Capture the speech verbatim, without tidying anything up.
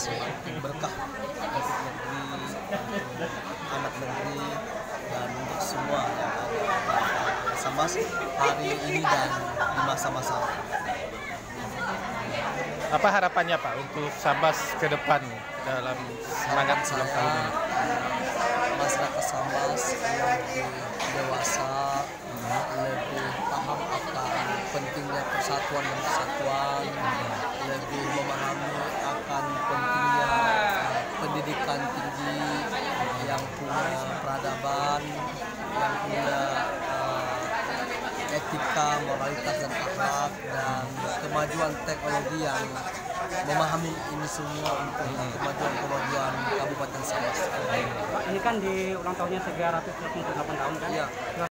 semakin berkah untuk negeri, untuk anak negeri, dan untuk semua yang ada di Sambas hari ini dan di masa-masa. Apa harapannya Pak untuk Sambas ke depan dalam semangat ulang tahun ini? Masyarakat Sambas lebih dewasa, lebih paham akan pentingnya persatuan dan kesatuan, lebih memahami akan pentingnya uh, pendidikan tinggi yang punya peradaban, yang punya uh, etika, moralitas dan akhlak, dan kemajuan teknologi yang memahami ini semua untuk kemajuan-kemajuan Kabupaten Sambas. Pak, ini kan di ulang tahunnya tiga ratus delapan puluh delapan tahun kan? Iya.